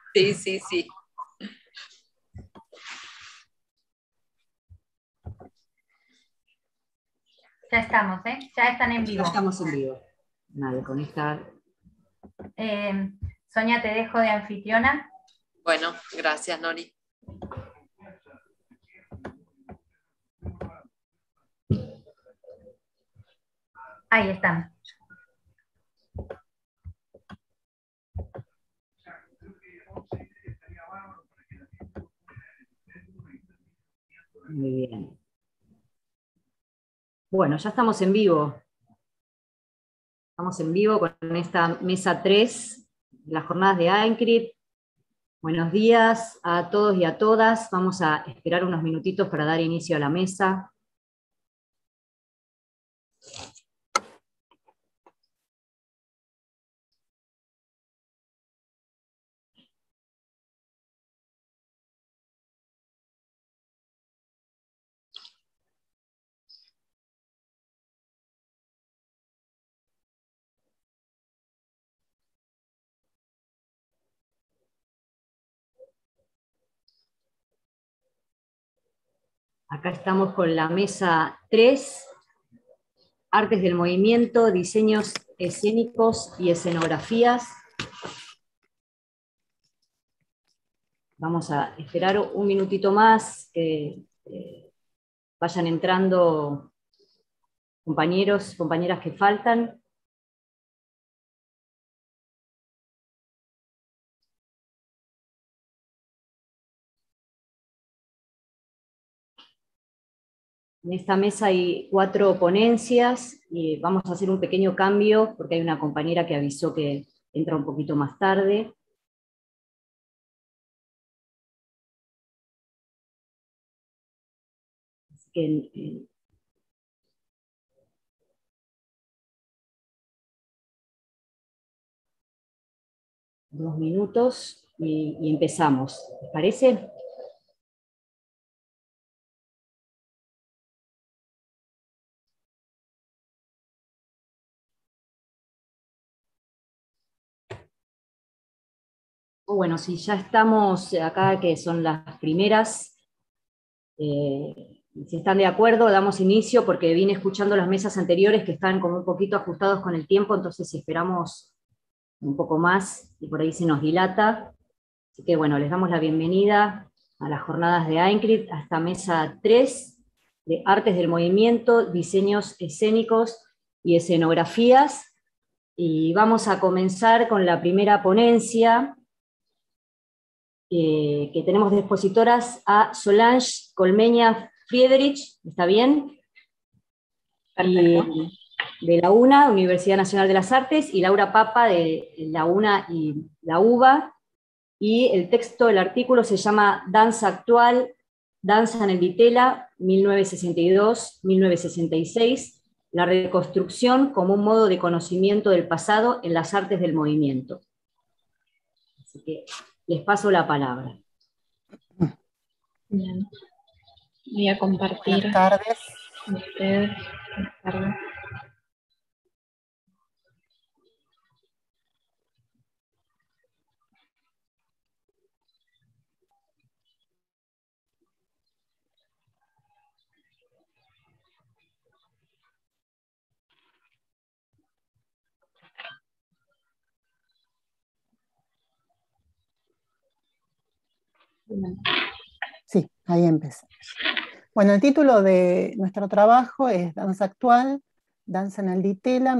Sí, sí, sí. Ya estamos, ¿eh? Ya están en vivo. Ya estamos en vivo. Vale, con esta... Sonia, te dejo de anfitriona. Bueno, gracias, Nori. Ahí están. Muy bien. Bueno, ya estamos en vivo. Estamos en vivo con esta mesa 3 de las jornadas de AENCRIT. Buenos días a todos y a todas. Vamos a esperar unos minutitos para dar inicio a la mesa. Acá estamos con la mesa 3, Artes del Movimiento, Diseños Escénicos y Escenografías. Vamos a esperar un minutito más que vayan entrando compañeros, compañeras que faltan. En esta mesa hay 4 ponencias y vamos a hacer un pequeño cambio porque hay una compañera que avisó que entra un poquito más tarde. Así que 2 minutos y empezamos. ¿Les parece? Bueno, si ya estamos acá, que son las primeras, si están de acuerdo, damos inicio, porque vine escuchando las mesas anteriores que están como un poquito ajustados con el tiempo, entonces si esperamos un poco más y por ahí se nos dilata. Así que bueno, les damos la bienvenida a las jornadas de AENCRIT, a esta mesa 3 de Artes del Movimiento, Diseños Escénicos y Escenografías. Y vamos a comenzar con la primera ponencia, que tenemos de expositoras a Solange Colmeña Friedrich, ¿está bien? Y de la UNA, Universidad Nacional de las Artes, y Laura Papa de la UNA y la UBA. Y el texto del artículo se llama Danza Actual, Danza en el Ditela, 1962-1966, la reconstrucción como un modo de conocimiento del pasado en las artes del movimiento. Así que les paso la palabra. Bien. Voy a compartir. Buenas tardes. Con ustedes. Buenas tardes. Sí, ahí empecé. Bueno, el título de nuestro trabajo es Danza Actual, Danza en el Ditela,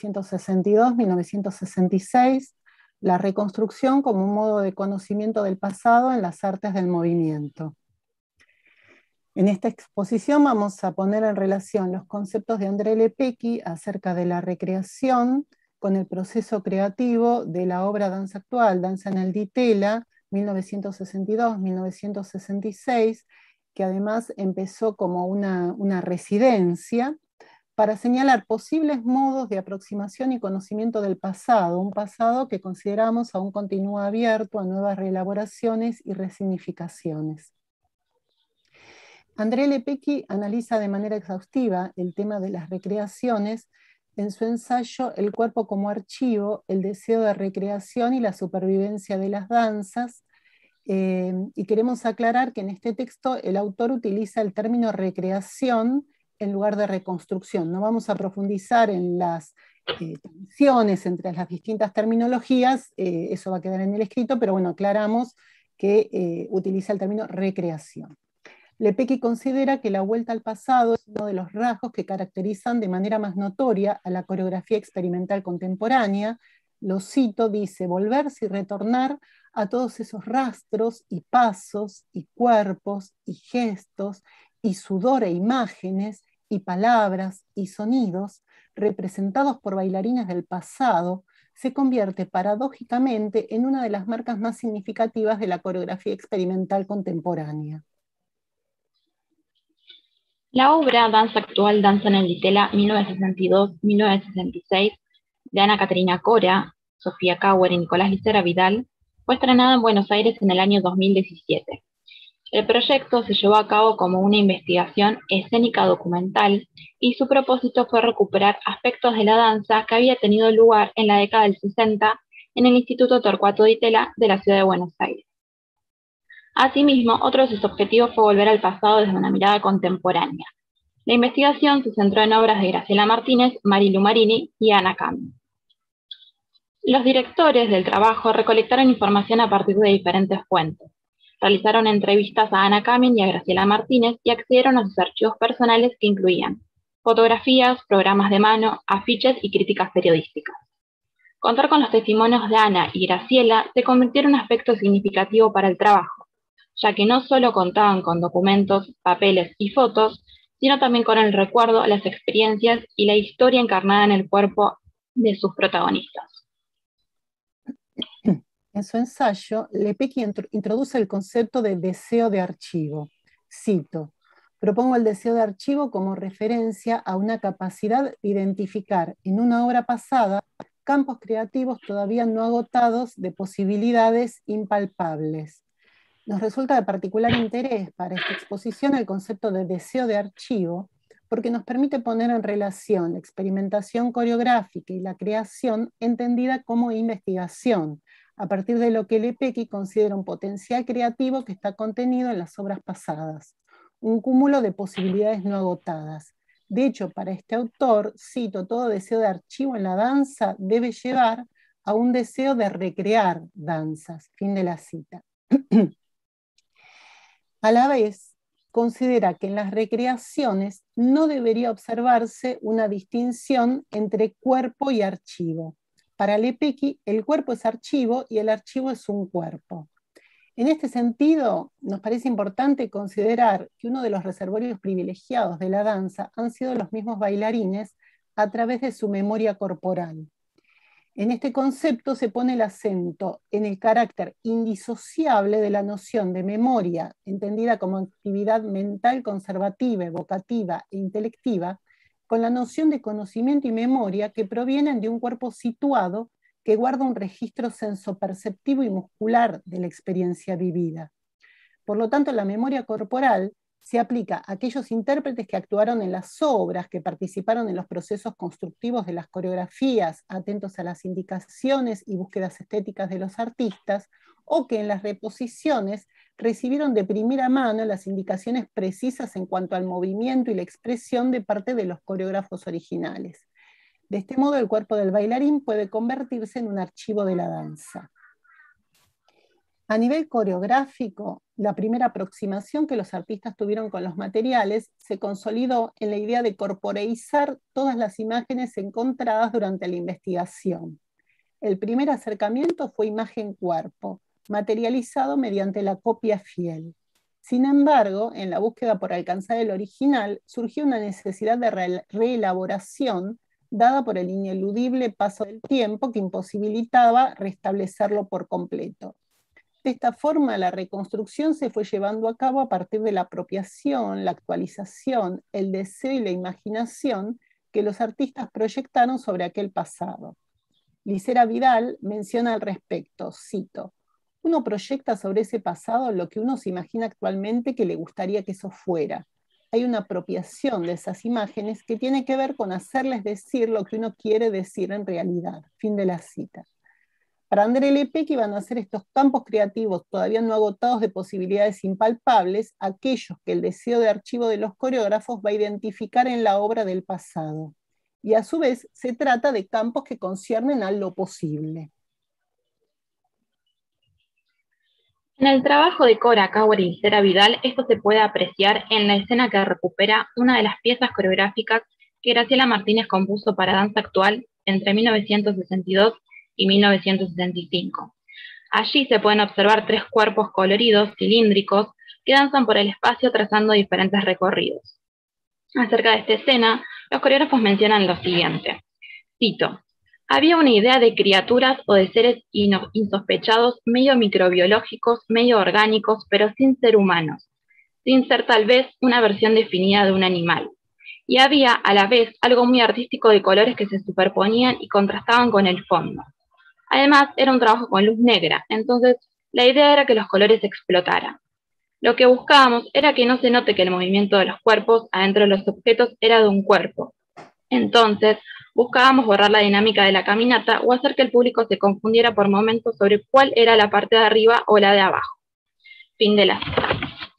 1962-1966, la reconstrucción como un modo de conocimiento del pasado en las artes del movimiento. En esta exposición vamos a poner en relación los conceptos de André Lepecki acerca de la recreación con el proceso creativo de la obra Danza Actual, Danza en el Ditela, 1962-1966, que además empezó como una residencia para señalar posibles modos de aproximación y conocimiento del pasado, un pasado que consideramos aún continúa abierto a nuevas reelaboraciones y resignificaciones. André Lepecki analiza de manera exhaustiva el tema de las recreaciones en su ensayo El cuerpo como archivo, el deseo de recreación y la supervivencia de las danzas. Y queremos aclarar que en este texto el autor utiliza el término recreación en lugar de reconstrucción. No vamos a profundizar en las tensiones entre las distintas terminologías, eso va a quedar en el escrito, pero bueno, aclaramos que utiliza el término recreación. Lepecki considera que la vuelta al pasado es uno de los rasgos que caracterizan de manera más notoria a la coreografía experimental contemporánea. Lo cito, dice: volverse y retornar a todos esos rastros y pasos y cuerpos y gestos y sudor e imágenes y palabras y sonidos representados por bailarines del pasado, se convierte paradójicamente en una de las marcas más significativas de la coreografía experimental contemporánea. La obra Danza Actual, Danza en el Ditela 1962-1966 de Ana Caterina Cora, Sofía Kauer y Nicolás Licera Vidal fue estrenada en Buenos Aires en el año 2017. El proyecto se llevó a cabo como una investigación escénica documental y su propósito fue recuperar aspectos de la danza que había tenido lugar en la década del 60 en el Instituto Torcuato Di Tella de la ciudad de Buenos Aires. Asimismo, otro de sus objetivos fue volver al pasado desde una mirada contemporánea. La investigación se centró en obras de Graciela Martínez, Marilu Marini y Ana Kamin. Los directores del trabajo recolectaron información a partir de diferentes fuentes. Realizaron entrevistas a Ana Kamin y a Graciela Martínez y accedieron a sus archivos personales que incluían fotografías, programas de mano, afiches y críticas periodísticas. Contar con los testimonios de Ana y Graciela se convirtió en un aspecto significativo para el trabajo, ya que no solo contaban con documentos, papeles y fotos, sino también con el recuerdo, las experiencias y la historia encarnada en el cuerpo de sus protagonistas. En su ensayo, Lepecki introduce el concepto de deseo de archivo. Cito: propongo el deseo de archivo como referencia a una capacidad de identificar en una obra pasada campos creativos todavía no agotados de posibilidades impalpables. Nos resulta de particular interés para esta exposición el concepto de deseo de archivo, porque nos permite poner en relación la experimentación coreográfica y la creación entendida como investigación, a partir de lo que Lepecki considera un potencial creativo que está contenido en las obras pasadas, un cúmulo de posibilidades no agotadas. De hecho, para este autor, cito: todo deseo de archivo en la danza debe llevar a un deseo de recrear danzas. Fin de la cita. A la vez, considera que en las recreaciones no debería observarse una distinción entre cuerpo y archivo. Para Lepecki, el cuerpo es archivo y el archivo es un cuerpo. En este sentido, nos parece importante considerar que uno de los reservorios privilegiados de la danza han sido los mismos bailarines a través de su memoria corporal. En este concepto se pone el acento en el carácter indisociable de la noción de memoria, entendida como actividad mental conservativa, evocativa e intelectiva, con la noción de conocimiento y memoria que provienen de un cuerpo situado que guarda un registro sensoperceptivo y muscular de la experiencia vivida. Por lo tanto, la memoria corporal se aplica a aquellos intérpretes que actuaron en las obras, que participaron en los procesos constructivos de las coreografías, atentos a las indicaciones y búsquedas estéticas de los artistas, o que en las reposiciones recibieron de primera mano las indicaciones precisas en cuanto al movimiento y la expresión de parte de los coreógrafos originales. De este modo, el cuerpo del bailarín puede convertirse en un archivo de la danza. A nivel coreográfico, la primera aproximación que los artistas tuvieron con los materiales se consolidó en la idea de corporeizar todas las imágenes encontradas durante la investigación. El primer acercamiento fue imagen-cuerpo, materializado mediante la copia fiel. Sin embargo, en la búsqueda por alcanzar el original, surgió una necesidad de reelaboración dada por el ineludible paso del tiempo que imposibilitaba restablecerlo por completo. De esta forma, la reconstrucción se fue llevando a cabo a partir de la apropiación, la actualización, el deseo y la imaginación que los artistas proyectaron sobre aquel pasado. Licera Vidal menciona al respecto, cito: uno proyecta sobre ese pasado lo que uno se imagina actualmente que le gustaría que eso fuera. hay una apropiación de esas imágenes que tiene que ver con hacerles decir lo que uno quiere decir en realidad. Fin de la cita. Para André Lepecki van a ser estos campos creativos todavía no agotados de posibilidades impalpables, aquellos que el deseo de archivo de los coreógrafos va a identificar en la obra del pasado. Y a su vez se trata de campos que conciernen a lo posible. En el trabajo de Cora Kauer y Gisela Vidal, esto se puede apreciar en la escena que recupera una de las piezas coreográficas que Graciela Martínez compuso para danza actual entre 1962 y 1965. Allí se pueden observar 3 cuerpos coloridos, cilíndricos, que danzan por el espacio trazando diferentes recorridos. Acerca de esta escena, los coreógrafos mencionan lo siguiente, cito: había una idea de criaturas o de seres insospechados, medio microbiológicos, medio orgánicos, pero sin ser humanos, sin ser tal vez una versión definida de un animal. Y había a la vez algo muy artístico de colores que se superponían y contrastaban con el fondo. Además, era un trabajo con luz negra, entonces la idea era que los colores explotaran. Lo que buscábamos era que no se note que el movimiento de los cuerpos adentro de los objetos era de un cuerpo. Entonces, buscábamos borrar la dinámica de la caminata o hacer que el público se confundiera por momentos sobre cuál era la parte de arriba o la de abajo. Fin de la cita.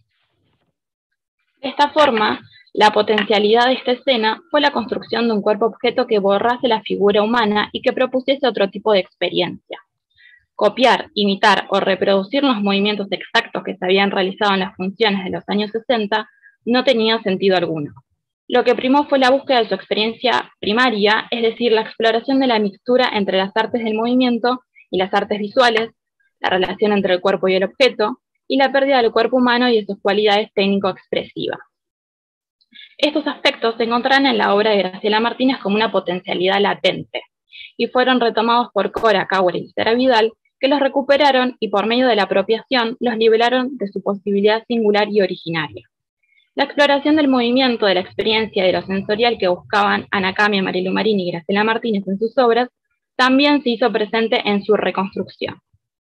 De esta forma, la potencialidad de esta escena fue la construcción de un cuerpo-objeto que borrase la figura humana y que propusiese otro tipo de experiencia. Copiar, imitar o reproducir los movimientos exactos que se habían realizado en las funciones de los años 60 no tenía sentido alguno. Lo que primó fue la búsqueda de su experiencia primaria, es decir, la exploración de la mixtura entre las artes del movimiento y las artes visuales, la relación entre el cuerpo y el objeto, y la pérdida del cuerpo humano y de sus cualidades técnico-expresivas. Estos aspectos se encontrarán en la obra de Graciela Martínez como una potencialidad latente, y fueron retomados por Cora Kauer y Gisela Vidal, que los recuperaron y por medio de la apropiación los liberaron de su posibilidad singular y originaria. La exploración del movimiento, de la experiencia y de lo sensorial que buscaban Ana Camia, Marilu Marín y Graciela Martínez en sus obras, también se hizo presente en su reconstrucción.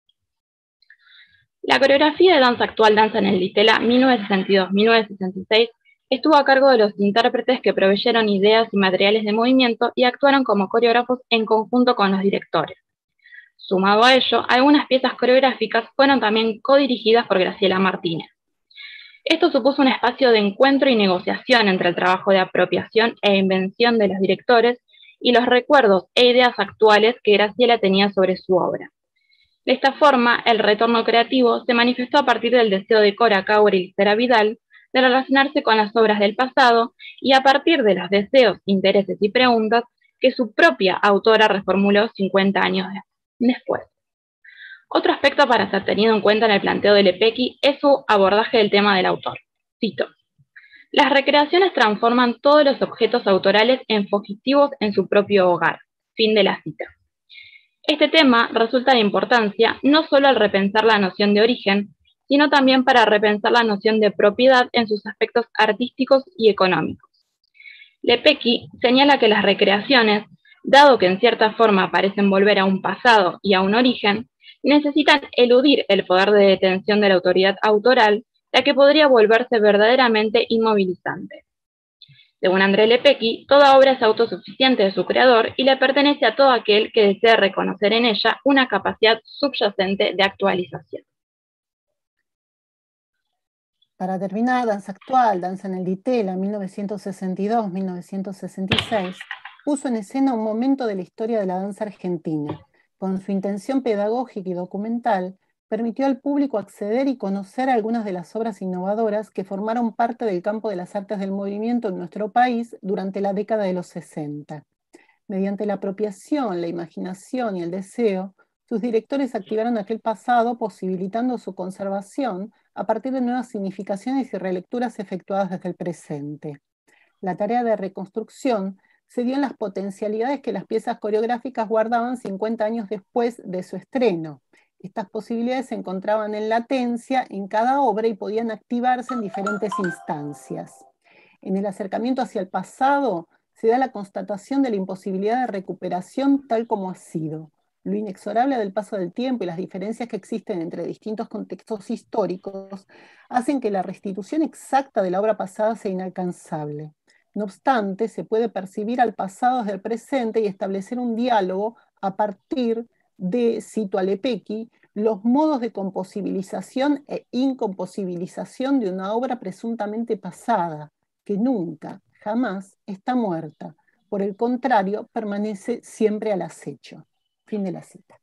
La coreografía de danza actual Danza en el Ditela 1962-1966 estuvo a cargo de los intérpretes que proveyeron ideas y materiales de movimiento y actuaron como coreógrafos en conjunto con los directores. Sumado a ello, algunas piezas coreográficas fueron también codirigidas por Graciela Martínez. Esto supuso un espacio de encuentro y negociación entre el trabajo de apropiación e invención de los directores y los recuerdos e ideas actuales que Graciela tenía sobre su obra. De esta forma, el retorno creativo se manifestó a partir del deseo de Cora Kauer y Gisela Vidal de relacionarse con las obras del pasado y a partir de los deseos, intereses y preguntas que su propia autora reformuló 50 años después. Otro aspecto para ser tenido en cuenta en el planteo de Lepecki es su abordaje del tema del autor. Cito: las recreaciones transforman todos los objetos autorales en fugitivos en su propio hogar. Fin de la cita. Este tema resulta de importancia no solo al repensar la noción de origen, sino también para repensar la noción de propiedad en sus aspectos artísticos y económicos. Lepecki señala que las recreaciones, dado que en cierta forma parecen volver a un pasado y a un origen, necesitan eludir el poder de detención de la autoridad autoral, la que podría volverse verdaderamente inmovilizante. Según André Lepecki, toda obra es autosuficiente de su creador y le pertenece a todo aquel que desee reconocer en ella una capacidad subyacente de actualización. Para terminar, Danza Actual, Danza en el Ditela, 1962-1966, puso en escena un momento de la historia de la danza argentina. Con su intención pedagógica y documental, permitió al público acceder y conocer algunas de las obras innovadoras que formaron parte del campo de las artes del movimiento en nuestro país durante la década de los 60. Mediante la apropiación, la imaginación y el deseo, sus directores activaron aquel pasado, posibilitando su conservación a partir de nuevas significaciones y relecturas efectuadas desde el presente. La tarea de reconstrucción se dio en las potencialidades que las piezas coreográficas guardaban 50 años después de su estreno. Estas posibilidades se encontraban en latencia en cada obra y podían activarse en diferentes instancias. En el acercamiento hacia el pasado se da la constatación de la imposibilidad de recuperación tal como ha sido. Lo inexorable del paso del tiempo y las diferencias que existen entre distintos contextos históricos hacen que la restitución exacta de la obra pasada sea inalcanzable. No obstante, se puede percibir al pasado desde el presente y establecer un diálogo a partir de, cito a Lepecki, los modos de composibilización e incomposibilización de una obra presuntamente pasada, que nunca, jamás está muerta. Por el contrario, permanece siempre al acecho. Fin de la cita.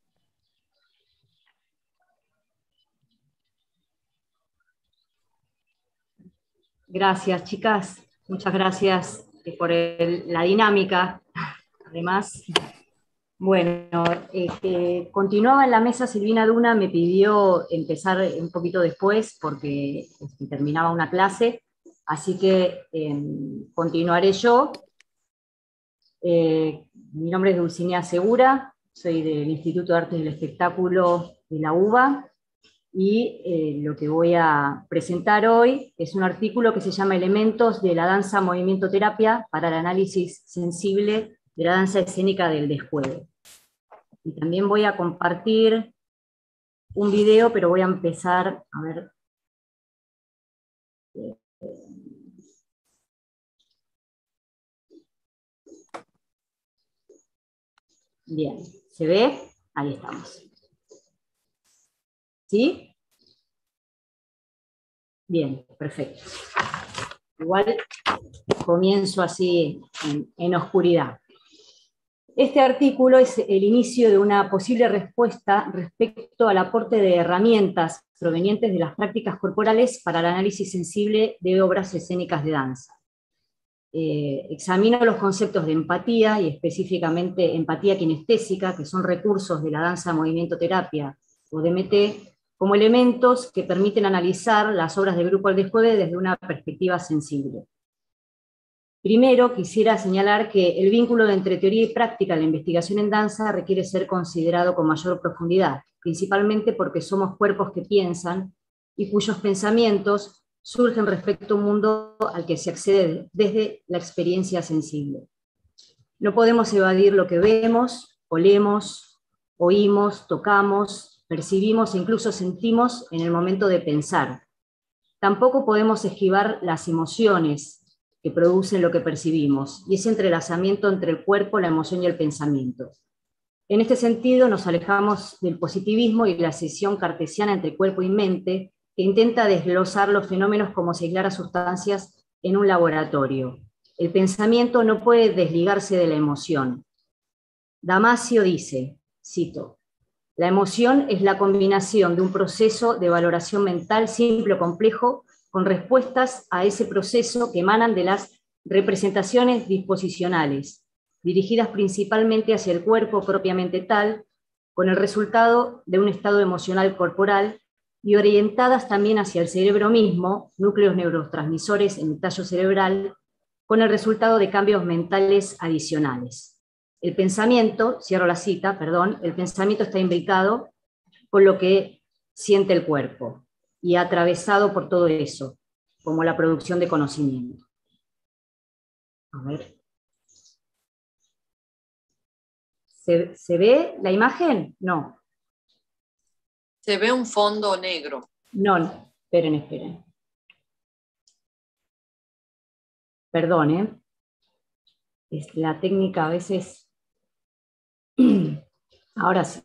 Gracias, chicas. Muchas gracias por la dinámica. Además, bueno, continuaba en la mesa. Silvina Duna me pidió empezar un poquito después porque terminaba una clase, así que continuaré yo. Mi nombre es Dulcinea Segura, soy del Instituto de Artes del Espectáculo de la UBA, y lo que voy a presentar hoy es un artículo que se llama Elementos de la danza movimiento terapia para el análisis sensible de la danza escénica del desjuego. Y también voy a compartir un video, pero voy a empezar a ver. Bien, ¿se ve? Ahí estamos. ¿Sí? Bien, perfecto. Igual comienzo así en oscuridad. Este artículo es el inicio de una posible respuesta respecto al aporte de herramientas provenientes de las prácticas corporales para el análisis sensible de obras escénicas de danza. Examino los conceptos de empatía, y específicamente empatía kinestésica, que son recursos de la danza movimiento terapia, o DMT, como elementos que permiten analizar las obras de grupo al desjuego desde una perspectiva sensible. Primero, quisiera señalar que el vínculo entre teoría y práctica en la investigación en danza requiere ser considerado con mayor profundidad, principalmente porque somos cuerpos que piensan y cuyos pensamientos surgen respecto a un mundo al que se accede desde la experiencia sensible. No podemos evadir lo que vemos, olemos, oímos, tocamos, percibimos e incluso sentimos en el momento de pensar. Tampoco podemos esquivar las emociones que producen lo que percibimos, y ese entrelazamiento entre el cuerpo, la emoción y el pensamiento. En este sentido, nos alejamos del positivismo y la escisión cartesiana entre cuerpo y mente, que intenta desglosar los fenómenos como si aislara sustancias en un laboratorio. El pensamiento no puede desligarse de la emoción. Damasio dice, cito, «La emoción es la combinación de un proceso de valoración mental simple o complejo con respuestas a ese proceso que emanan de las representaciones disposicionales, dirigidas principalmente hacia el cuerpo propiamente tal, con el resultado de un estado emocional corporal, y orientadas también hacia el cerebro mismo, núcleos neurotransmisores en el tallo cerebral, con el resultado de cambios mentales adicionales. El pensamiento, cierro la cita, perdón, el pensamiento está imbricado con lo que siente el cuerpo y atravesado por todo eso, como la producción de conocimiento». A ver. ¿Se ve la imagen? No. Se ve un fondo negro. No, esperen. Perdón, es la técnica a veces. Ahora sí.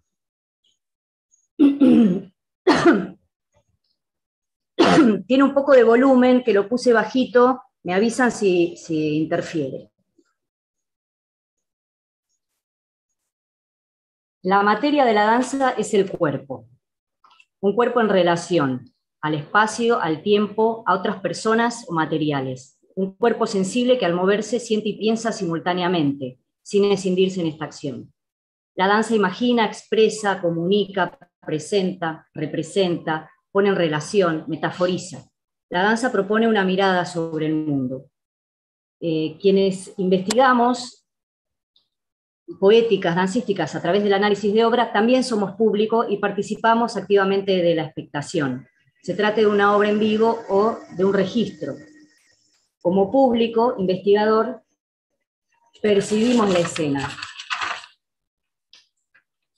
Tiene un poco de volumen, que lo puse bajito, me avisan si interfiere. La materia de la danza es el cuerpo. Un cuerpo en relación al espacio, al tiempo, a otras personas o materiales. Un cuerpo sensible que al moverse siente y piensa simultáneamente, sin escindirse en esta acción. La danza imagina, expresa, comunica, presenta, representa, pone en relación, metaforiza. La danza propone una mirada sobre el mundo. Quienes investigamos poéticas, dancísticas a través del análisis de obra, también somos público y participamos activamente de la expectación. Se trate de una obra en vivo o de un registro. Como público, investigador, percibimos la escena.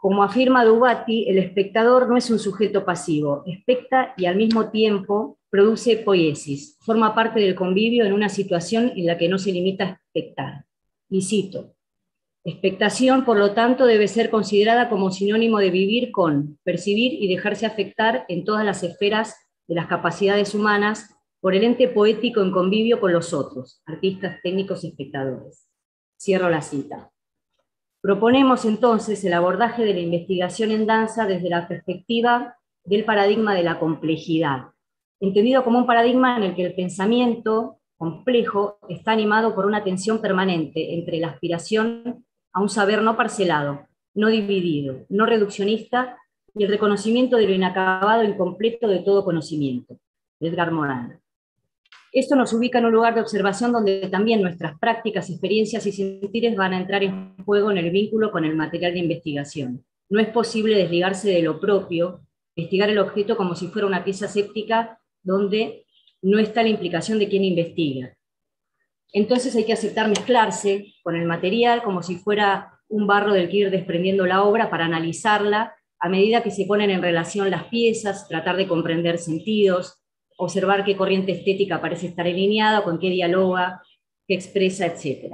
Como afirma Dubati, el espectador no es un sujeto pasivo, expecta y al mismo tiempo produce poiesis, forma parte del convivio en una situación en la que no se limita a expectar. Y cito: expectación, por lo tanto, debe ser considerada como sinónimo de vivir con, percibir y dejarse afectar en todas las esferas de las capacidades humanas por el ente poético en convivio con los otros, artistas, técnicos y espectadores. Cierro la cita. Proponemos entonces el abordaje de la investigación en danza desde la perspectiva del paradigma de la complejidad, entendido como un paradigma en el que el pensamiento complejo está animado por una tensión permanente entre la aspiración a un saber no parcelado, no dividido, no reduccionista, y el reconocimiento de lo inacabado e incompleto de todo conocimiento. Edgar Morin. Esto nos ubica en un lugar de observación donde también nuestras prácticas, experiencias y sentires van a entrar en juego en el vínculo con el material de investigación. No es posible desligarse de lo propio, investigar el objeto como si fuera una pieza séptica donde no está la implicación de quien investiga. Entonces hay que aceptar mezclarse con el material como si fuera un barro del que ir desprendiendo la obra para analizarla a medida que se ponen en relación las piezas, tratar de comprender sentidos, observar qué corriente estética parece estar alineada, con qué dialoga, qué expresa, etc.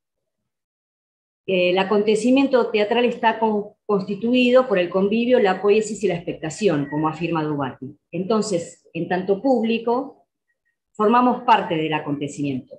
El acontecimiento teatral está constituido por el convivio, la poiesis y la expectación, como afirma Dubati. Entonces, en tanto público, formamos parte del acontecimiento.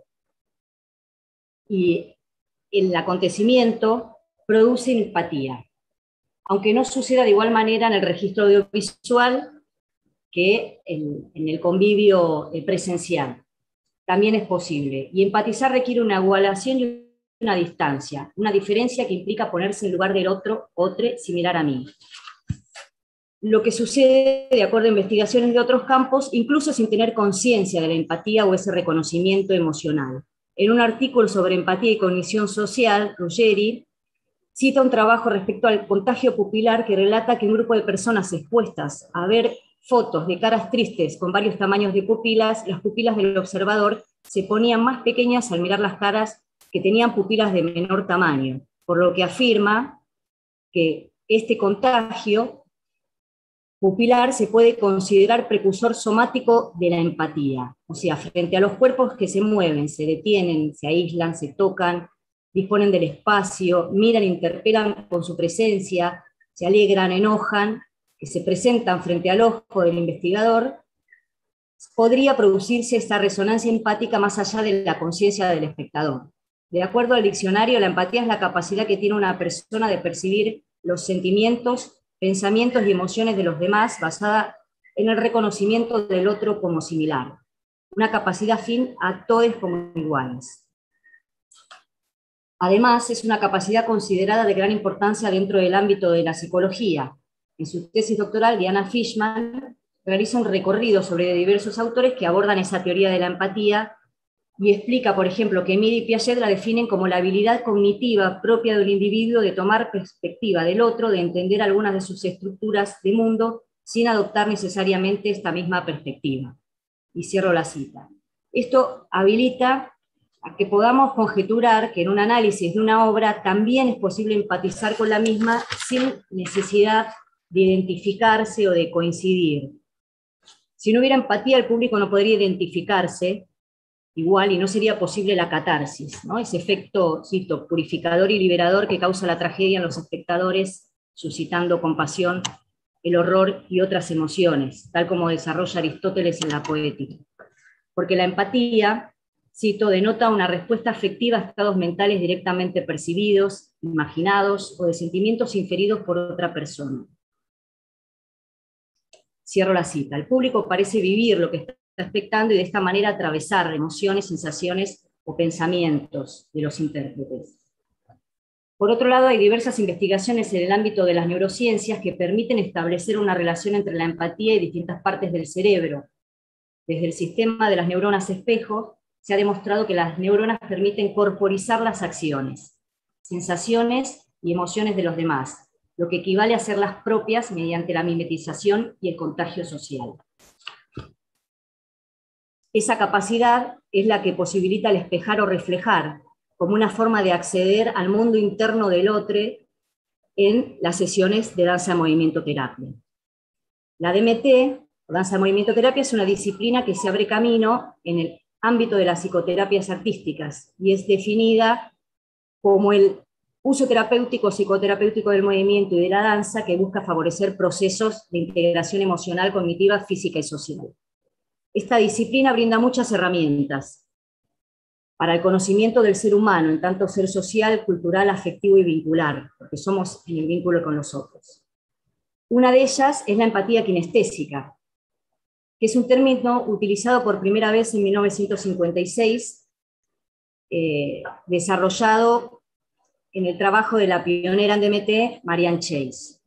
Y el acontecimiento produce empatía, aunque no suceda de igual manera en el registro audiovisual que en el convivio presencial. También es posible. Y empatizar requiere una igualación y una distancia, una diferencia que implica ponerse en lugar del otro similar a mí. Lo que sucede, de acuerdo a investigaciones de otros campos, incluso sin tener conciencia de la empatía o ese reconocimiento emocional. En un artículo sobre empatía y cognición social, Ruggeri cita un trabajo respecto al contagio pupilar que relata que un grupo de personas expuestas a ver fotos de caras tristes con varios tamaños de pupilas, las pupilas del observador se ponían más pequeñas al mirar las caras que tenían pupilas de menor tamaño, por lo que afirma que este contagio pupilar se puede considerar precursor somático de la empatía, o sea, frente a los cuerpos que se mueven, se detienen, se aíslan, se tocan, disponen del espacio, miran, interpelan con su presencia, se alegran, enojan, que se presentan frente al ojo del investigador, podría producirse esta resonancia empática más allá de la conciencia del espectador. De acuerdo al diccionario, la empatía es la capacidad que tiene una persona de percibir los sentimientos, pensamientos y emociones de los demás basada en el reconocimiento del otro como similar. Una capacidad afín a todos como iguales. Además, es una capacidad considerada de gran importancia dentro del ámbito de la psicología. En su tesis doctoral, Diana Fishman realiza un recorrido sobre diversos autores que abordan esa teoría de la empatía y explica, por ejemplo, que Mead y Piaget la definen como la habilidad cognitiva propia del individuo de tomar perspectiva del otro, de entender algunas de sus estructuras de mundo sin adoptar necesariamente esta misma perspectiva. Y cierro la cita. Esto habilita a que podamos conjeturar que en un análisis de una obra también es posible empatizar con la misma sin necesidad de identificarse o de coincidir. Si no hubiera empatía, el público no podría identificarse igual y no sería posible la catarsis, ¿no? Ese efecto, cito, purificador y liberador que causa la tragedia en los espectadores, suscitando compasión, el horror y otras emociones, tal como desarrolla Aristóteles en la Poética. Porque la empatía, cito, denota una respuesta afectiva a estados mentales directamente percibidos, imaginados o de sentimientos inferidos por otra persona. Cierro la cita. El público parece vivir lo que está expectando y de esta manera atravesar emociones, sensaciones o pensamientos de los intérpretes. Por otro lado, hay diversas investigaciones en el ámbito de las neurociencias que permiten establecer una relación entre la empatía y distintas partes del cerebro. Desde el sistema de las neuronas espejo, se ha demostrado que las neuronas permiten corporizar las acciones, sensaciones y emociones de los demás, lo que equivale a hacerlas propias mediante la mimetización y el contagio social. Esa capacidad es la que posibilita el espejar o reflejar, como una forma de acceder al mundo interno del otro, en las sesiones de danza de movimiento terapia. La DMT, o danza de movimiento terapia, es una disciplina que se abre camino en el ámbito de las psicoterapias artísticas y es definida como el uso terapéutico, psicoterapéutico del movimiento y de la danza que busca favorecer procesos de integración emocional, cognitiva, física y social. Esta disciplina brinda muchas herramientas para el conocimiento del ser humano, en tanto ser social, cultural, afectivo y vincular, porque somos en el vínculo con los otros. Una de ellas es la empatía kinestésica, que es un término utilizado por primera vez en 1956, desarrollado en el trabajo de la pionera en DMT, Marianne Chase.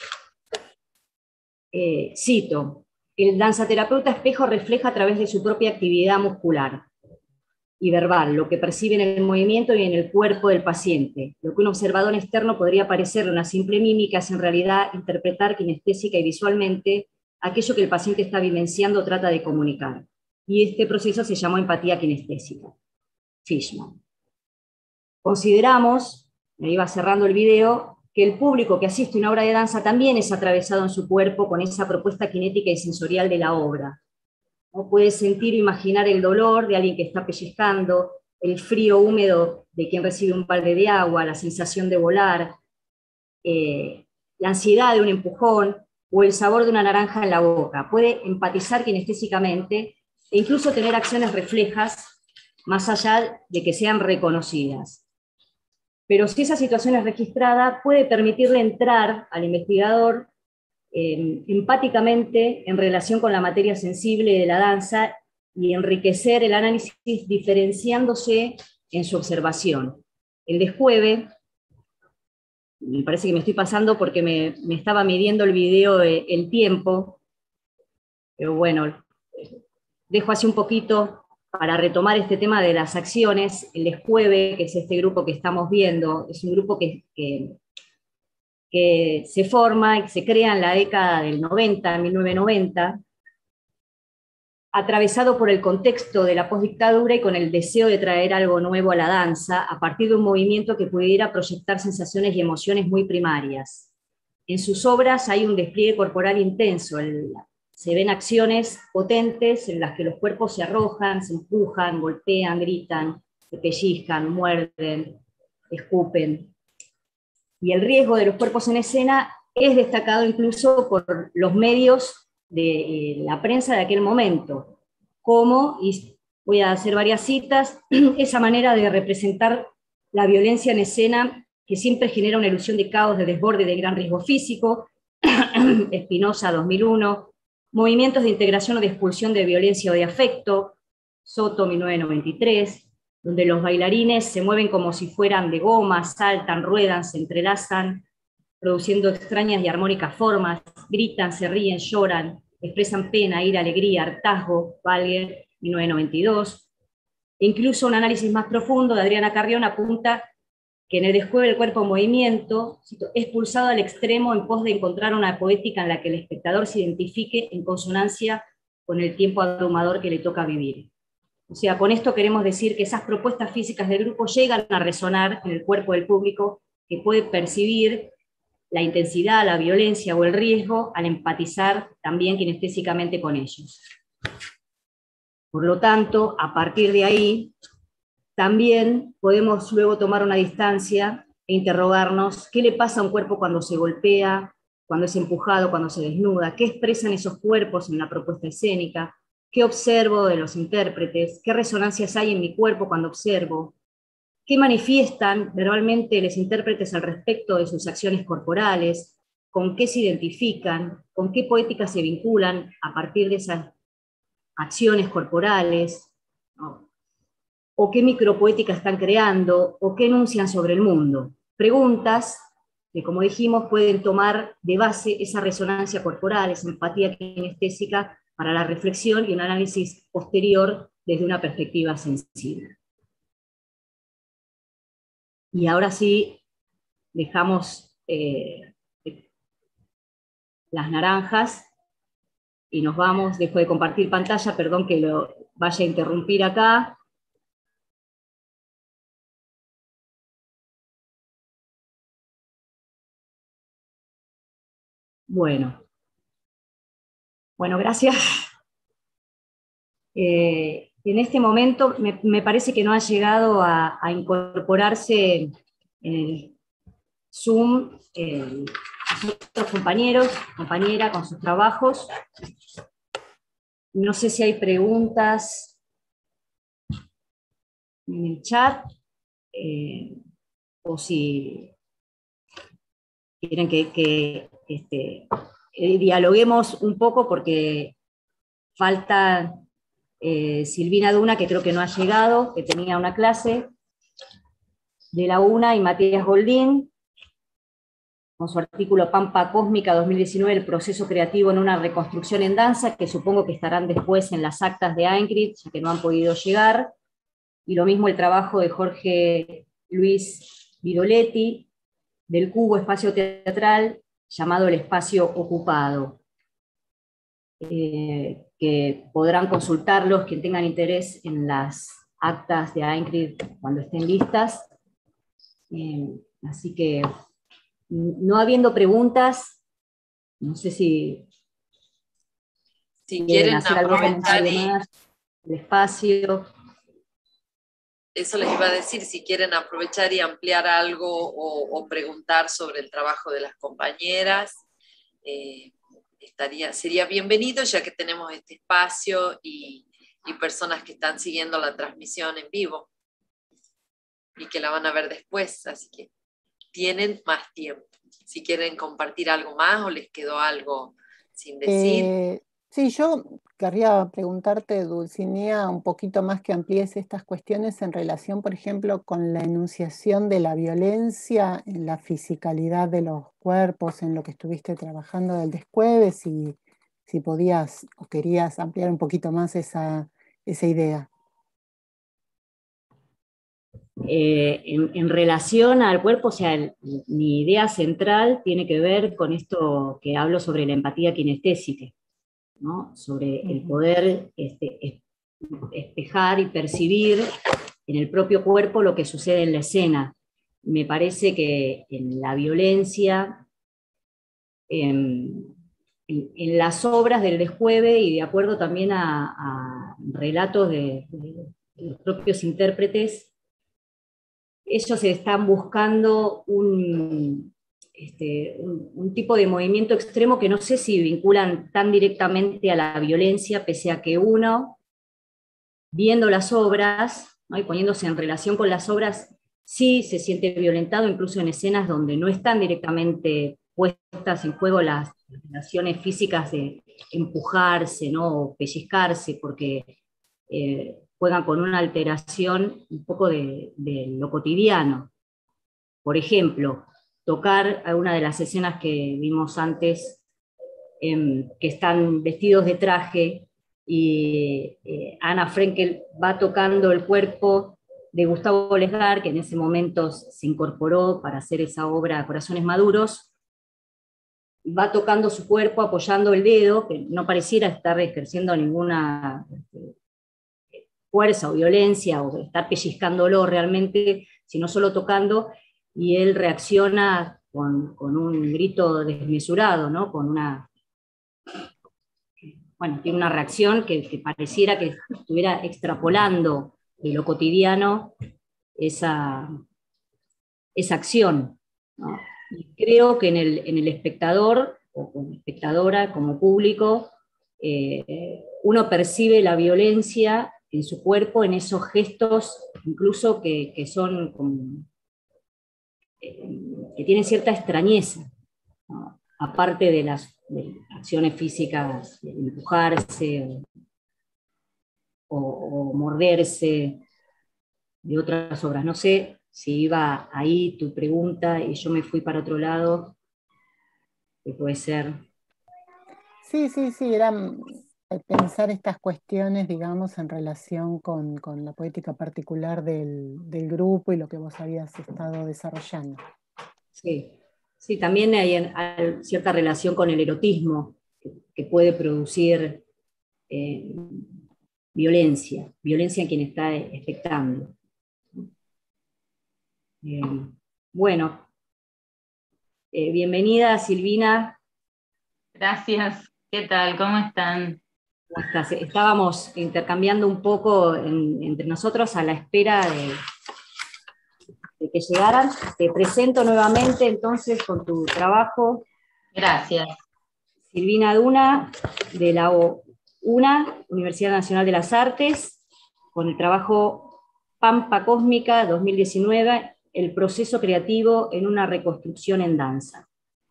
Cito: el danzaterapeuta espejo refleja a través de su propia actividad muscular y verbal lo que percibe en el movimiento y en el cuerpo del paciente. Lo que un observador externo podría parecerle una simple mímica es en realidad interpretar kinestésica y visualmente aquello que el paciente está vivenciando o trata de comunicar. Y este proceso se llamó empatía kinestésica. Fishman. Consideramos, me iba cerrando el video, que el público que asiste a una obra de danza también es atravesado en su cuerpo con esa propuesta cinética y sensorial de la obra. ¿No? Puede sentir o imaginar el dolor de alguien que está pellizcando, el frío húmedo de quien recibe un balde de agua, la sensación de volar, la ansiedad de un empujón o el sabor de una naranja en la boca. Puede empatizar kinestésicamente e incluso tener acciones reflejas más allá de que sean reconocidas. Pero si esa situación es registrada, puede permitirle entrar al investigador empáticamente en relación con la materia sensible de la danza y enriquecer el análisis diferenciándose en su observación. El desjueve, me parece que me estoy pasando porque me estaba midiendo el video el tiempo, pero bueno, dejo así un poquito para retomar este tema de las acciones. El desjueve, que es este grupo que estamos viendo, es un grupo que se forma y se crea en la década del 90, 1990, atravesado por el contexto de la postdictadura y con el deseo de traer algo nuevo a la danza, a partir de un movimiento que pudiera proyectar sensaciones y emociones muy primarias. En sus obras hay un despliegue corporal intenso, se ven acciones potentes en las que los cuerpos se arrojan, se empujan, golpean, gritan, se pellizcan, muerden, escupen. Y el riesgo de los cuerpos en escena es destacado incluso por los medios de la prensa de aquel momento, como, y voy a hacer varias citas, esa manera de representar la violencia en escena que siempre genera una ilusión de caos, de desborde, de gran riesgo físico, Espinosa 2001, movimientos de integración o de expulsión de violencia o de afecto, Soto 1993, donde los bailarines se mueven como si fueran de goma, saltan, ruedan, se entrelazan, produciendo extrañas y armónicas formas, gritan, se ríen, lloran, expresan pena, ira, alegría, hartazgo, Valger, 1992. E incluso un análisis más profundo de Adriana Carrión apunta que en el desjueve del cuerpo en movimiento, es pulsado al extremo en pos de encontrar una poética en la que el espectador se identifique en consonancia con el tiempo abrumador que le toca vivir. O sea, con esto queremos decir que esas propuestas físicas del grupo llegan a resonar en el cuerpo del público, que puede percibir la intensidad, la violencia o el riesgo al empatizar también kinestésicamente con ellos. Por lo tanto, a partir de ahí, también podemos luego tomar una distancia e interrogarnos qué le pasa a un cuerpo cuando se golpea, cuando es empujado, cuando se desnuda, qué expresan esos cuerpos en la propuesta escénica, qué observo de los intérpretes, qué resonancias hay en mi cuerpo cuando observo, qué manifiestan verbalmente los intérpretes al respecto de sus acciones corporales, con qué se identifican, con qué poética se vinculan a partir de esas acciones corporales, ¿no? O qué micropoética están creando, o qué enuncian sobre el mundo. Preguntas que, como dijimos, pueden tomar de base esa resonancia corporal, esa empatía kinestésica, para la reflexión y un análisis posterior desde una perspectiva sensible. Y ahora sí, dejamos las naranjas y nos vamos. Dejo de compartir pantalla, perdón que lo vaya a interrumpir acá. Bueno, gracias. En este momento me parece que no ha llegado a incorporarse en el Zoom otros compañeros, compañera con sus trabajos. No sé si hay preguntas en el chat, o si quieren que dialoguemos un poco, porque falta Silvina Duna, que creo que no ha llegado, que tenía una clase de la UNA, y Matías Goldín, con su artículo Pampa Cósmica 2019, el proceso creativo en una reconstrucción en danza, que supongo que estarán después en las actas de AENCRIT, ya que no han podido llegar. Y lo mismo el trabajo de Jorge Luis Vidoletti, del Cubo Espacio Teatral, llamado El Espacio Ocupado, que podrán consultarlos quien tengan interés en las actas de AENCRIT cuando estén listas. Así que, no habiendo preguntas, no sé si quieren hacer algún comentario más del espacio. Eso les iba a decir, si quieren aprovechar y ampliar algo o preguntar sobre el trabajo de las compañeras, sería bienvenido, ya que tenemos este espacio y personas que están siguiendo la transmisión en vivo y que la van a ver después, así que tienen más tiempo. Si quieren compartir algo más o les quedó algo sin decir. Sí, yo querría preguntarte, Dulcinea, un poquito más que amplíes estas cuestiones en relación, por ejemplo, con la enunciación de la violencia en la fisicalidad de los cuerpos, en lo que estuviste trabajando del Descueve, si podías o querías ampliar un poquito más esa idea. En relación al cuerpo, o sea, mi idea central tiene que ver con esto que hablo sobre la empatía kinestésica, ¿no? Sobre el poder espejar y percibir en el propio cuerpo lo que sucede en la escena. Me parece que en la violencia, en las obras del Descueve, y de acuerdo también a relatos de los propios intérpretes, ellos están buscando un tipo de movimiento extremo que no sé si vinculan tan directamente a la violencia, pese a que uno, viendo las obras, ¿no?, y poniéndose en relación con las obras, sí se siente violentado, incluso en escenas donde no están directamente puestas en juego las relaciones físicas de empujarse, ¿no?, o pellizcarse, porque juegan con una alteración un poco de lo cotidiano. Por ejemplo, tocar alguna de las escenas que vimos antes, que están vestidos de traje, y Ana Frenkel va tocando el cuerpo de Gustavo Lesgar, que en ese momento se incorporó para hacer esa obra Corazones Maduros, va tocando su cuerpo apoyando el dedo, que no pareciera estar ejerciendo ninguna fuerza o violencia, o estar pellizcándolo realmente, sino solo tocando, y él reacciona con un grito desmesurado, ¿no? Tiene una reacción que pareciera que estuviera extrapolando de lo cotidiano esa acción, ¿no? Y creo que en el espectador, o como espectadora, como público, uno percibe la violencia en su cuerpo, en esos gestos, incluso que son que tienen cierta extrañeza, ¿no? Aparte de las acciones físicas, de empujarse o morderse, de otras obras. No sé si iba ahí tu pregunta y yo me fui para otro lado, que puede ser. Sí, era pensar estas cuestiones, digamos, en relación con la poética particular del grupo y lo que vos habías estado desarrollando. Sí, también hay cierta relación con el erotismo que puede producir violencia en quien está espectando. Bienvenida, Silvina. Gracias. ¿Qué tal? ¿Cómo están? ¿Cómo estás? Estábamos intercambiando un poco entre nosotros a la espera de que llegaran. Te presento nuevamente entonces con tu trabajo. Gracias. Silvina Duna, de la UNA, Universidad Nacional de las Artes, con el trabajo Pampa Cósmica 2019, el proceso creativo en una reconstrucción en danza.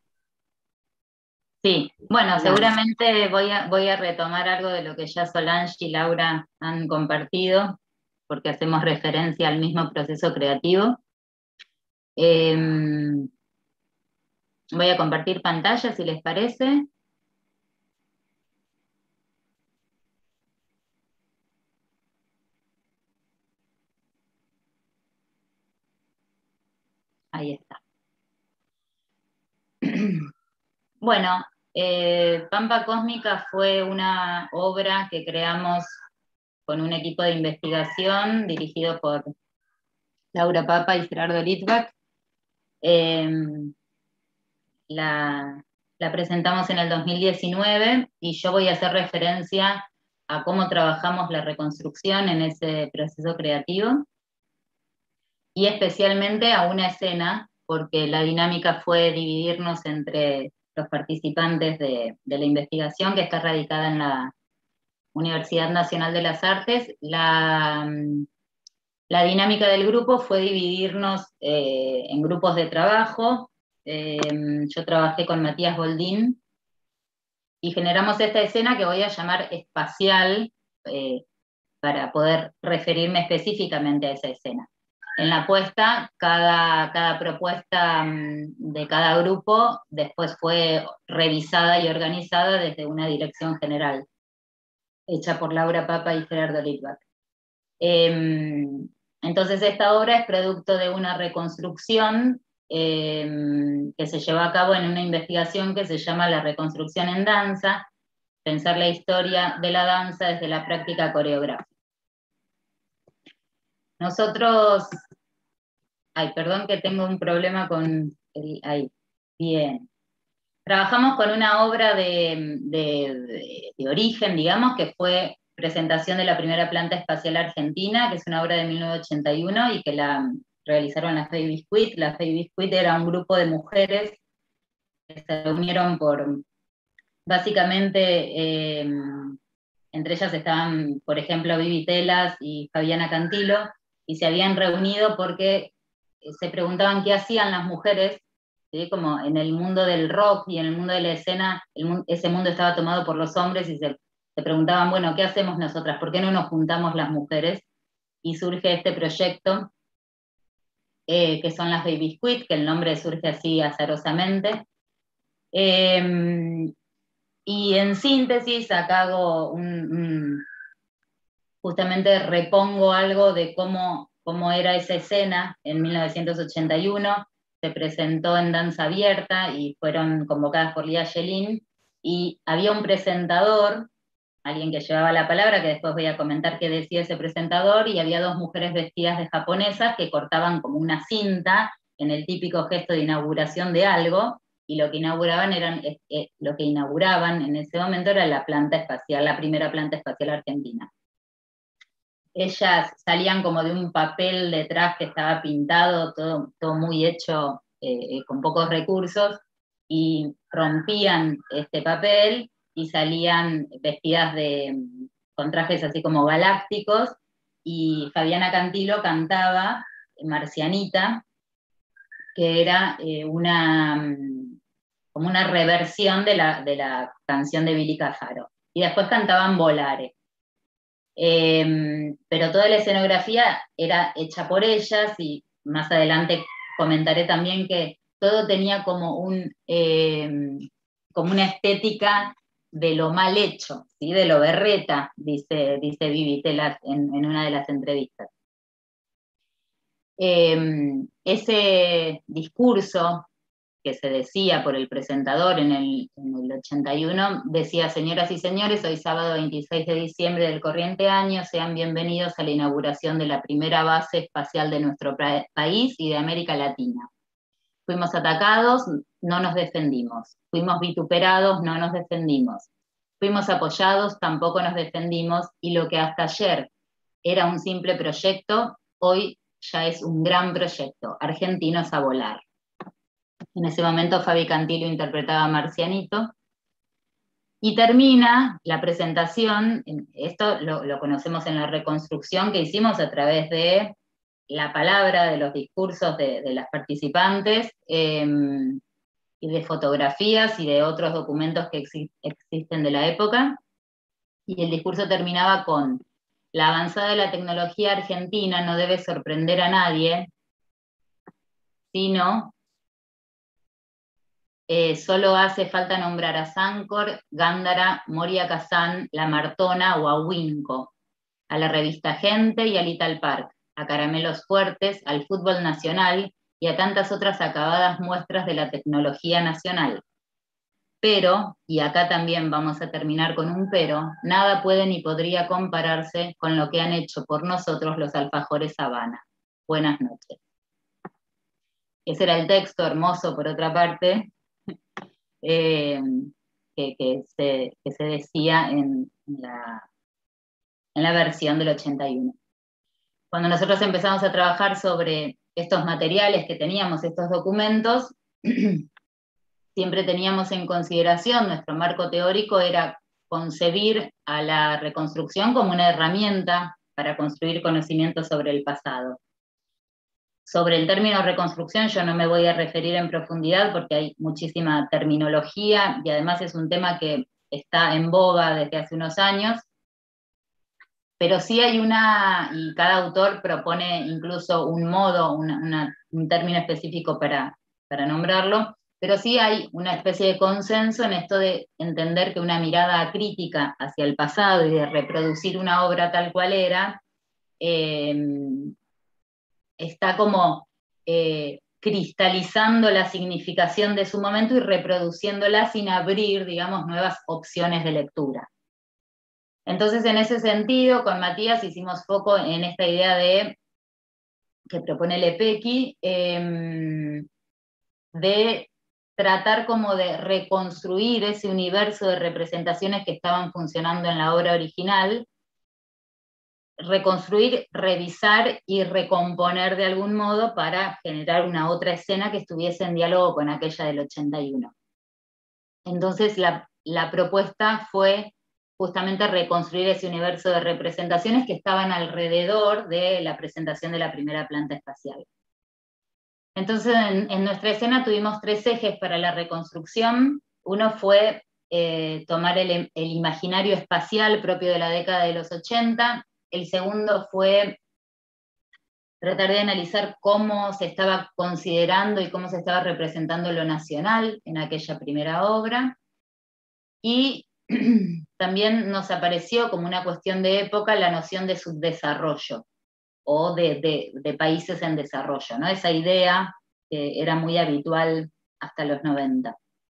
Sí, bueno, seguramente voy a retomar algo de lo que ya Solange y Laura han compartido, porque hacemos referencia al mismo proceso creativo. Voy a compartir pantalla, si les parece. Ahí está. Bueno, Pampa Cósmica fue una obra que creamos con un equipo de investigación dirigido por Laura Papa y Gerardo Litvak. La presentamos en el 2019 y yo voy a hacer referencia a cómo trabajamos la reconstrucción en ese proceso creativo y especialmente a una escena, porque la dinámica fue dividirnos entre los participantes de la investigación que está radicada en la Universidad Nacional de las Artes. La dinámica del grupo fue dividirnos en grupos de trabajo. Yo trabajé con Matías Goldín y generamos esta escena que voy a llamar espacial para poder referirme específicamente a esa escena. En la puesta, cada propuesta de cada grupo después fue revisada y organizada desde una dirección general, hecha por Laura Papa y Gerardo Litvak. Entonces esta obra es producto de una reconstrucción que se llevó a cabo en una investigación que se llama La reconstrucción en danza, pensar la historia de la danza desde la práctica coreográfica. Nosotros, perdón que tengo un problema con bien. Trabajamos con una obra de origen, digamos, que fue presentación de la primera planta espacial argentina, que es una obra de 1981 y que la realizaron las Fey Biscuit. Las Fey Biscuit era un grupo de mujeres que se reunieron básicamente, entre ellas estaban, por ejemplo, Vivi Telas y Fabiana Cantilo, y se habían reunido porque se preguntaban qué hacían las mujeres, ¿sí? Como en el mundo del rock y en el mundo de la escena, ese mundo estaba tomado por los hombres y se preguntaban, bueno, ¿qué hacemos nosotras? ¿Por qué no nos juntamos las mujeres? Y surge este proyecto, que son las Baby Squid, que el nombre surge así azarosamente. Y en síntesis, acá hago justamente repongo algo de cómo era esa escena en 1981. Se presentó en danza abierta y fueron convocadas por Lía Yelin, y había un presentador, alguien que llevaba la palabra, que después voy a comentar qué decía ese presentador, y había dos mujeres vestidas de japonesas que cortaban como una cinta en el típico gesto de inauguración de algo, y lo que inauguraban en ese momento era la planta espacial, la primera planta espacial argentina. Ellas salían como de un papel detrás que estaba pintado, todo muy hecho con pocos recursos, y rompían este papel y salían vestidas con trajes así como galácticos, y Fabiana Cantilo cantaba Marcianita, que era como una reversión de la canción de Billy Cafaro. Y después cantaban Volare. Pero toda la escenografía era hecha por ellas, y más adelante comentaré también que todo tenía como una estética de lo mal hecho, ¿sí? De lo berreta, dice Vivi Telas en una de las entrevistas. Ese discurso que se decía por el presentador en el 81, decía: señoras y señores, hoy sábado 26 de diciembre del corriente año, sean bienvenidos a la inauguración de la primera base espacial de nuestro país y de América Latina. Fuimos atacados no nos defendimos. Fuimos vituperados, no nos defendimos. Fuimos apoyados, tampoco nos defendimos, y lo que hasta ayer era un simple proyecto, hoy ya es un gran proyecto, Argentinos a Volar. En ese momento Fabi Cantillo interpretaba a Marcianito, y termina la presentación, esto lo conocemos en la reconstrucción que hicimos a través de la palabra, de los discursos de las participantes, y de fotografías y de otros documentos que existen de la época, y el discurso terminaba con: la avanzada de la tecnología argentina no debe sorprender a nadie, sino solo hace falta nombrar a Sancor, Gándara, Moria Kazán, La Martona o a Winco, a la revista Gente y al Italpark, a Caramelos Fuertes, al fútbol nacional y a tantas otras acabadas muestras de la tecnología nacional. Pero, y acá también vamos a terminar con un pero, nada puede ni podría compararse con lo que han hecho por nosotros los alfajores Habana. Buenas noches. Ese era el texto, hermoso por otra parte, que se decía en la versión del 81. Cuando nosotros empezamos a trabajar sobre estos materiales que teníamos, estos documentos, siempre teníamos en consideración, nuestro marco teórico era concebir a la reconstrucción como una herramienta para construir conocimiento sobre el pasado. Sobre el término reconstrucción yo no me voy a referir en profundidad porque hay muchísima terminología y además es un tema que está en boga desde hace unos años, pero sí hay y cada autor propone incluso un modo, un término específico para nombrarlo, pero sí hay una especie de consenso en esto de entender que una mirada crítica hacia el pasado y de reproducir una obra tal cual era, está como cristalizando la significación de su momento y reproduciéndola sin abrir, digamos, nuevas opciones de lectura. Entonces, en ese sentido, con Matías hicimos foco en esta idea que propone Lepecki, de tratar como de reconstruir ese universo de representaciones que estaban funcionando en la obra original, reconstruir, revisar y recomponer de algún modo para generar una otra escena que estuviese en diálogo con aquella del 81. Entonces la propuesta fue justamente reconstruir ese universo de representaciones que estaban alrededor de la presentación de la primera planta espacial. Entonces en nuestra escena tuvimos 3 ejes para la reconstrucción. Uno fue tomar el imaginario espacial propio de la década de los 80, el segundo fue tratar de analizar cómo se estaba considerando y cómo se estaba representando lo nacional en aquella primera obra, y también nos apareció como una cuestión de época la noción de subdesarrollo, o de países en desarrollo, ¿no? Esa idea que era muy habitual hasta los 90.